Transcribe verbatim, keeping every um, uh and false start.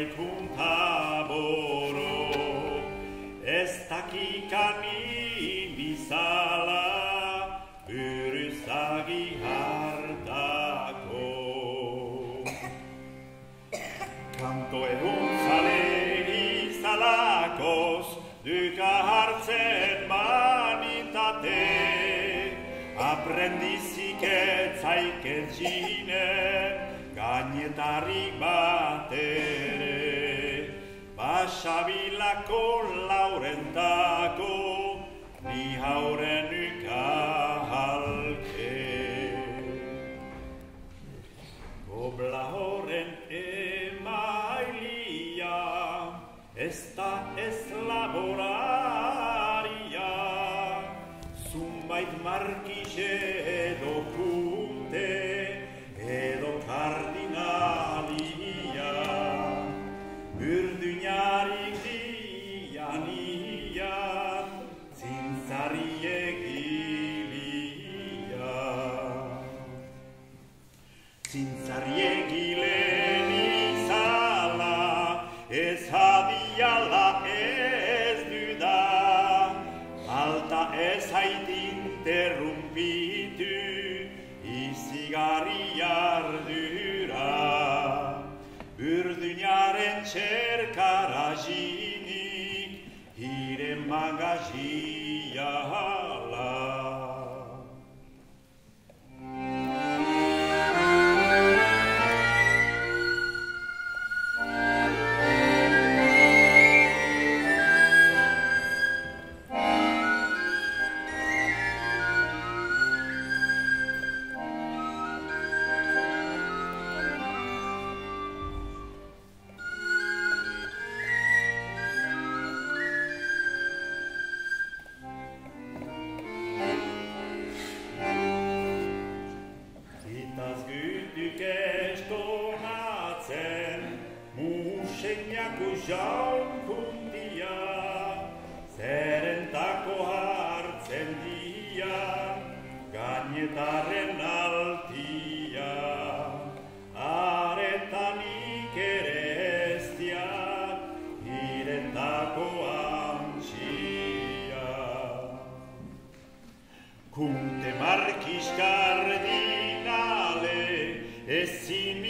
ikuntaboro, ez dakikani bizala, buruzagi hartako. Kanto ehuntzale izalakoz, duka hartzen manitate, aprendizik etzaik etxine, gainetari bat ere. Basabilako laurentako, ni hauren ukahalke. Gobla horren emailia, ez da ez laboraria, zunbait markixe edo kunte, edo kardinalia, urduñarik dian ian, zintzari egilia. Zintzari egilen izala, ez hadiala ez duda, alta ez hait interrumpitu, izigarri ardura. Urduñaren txerkarazinik, hiren magazia hala. Museinako jaunkundia, zerentako hartzen dia, gainetaren altia, aretanik ere ez dia, irentako antxia. Kunte markiz kardinale, ezin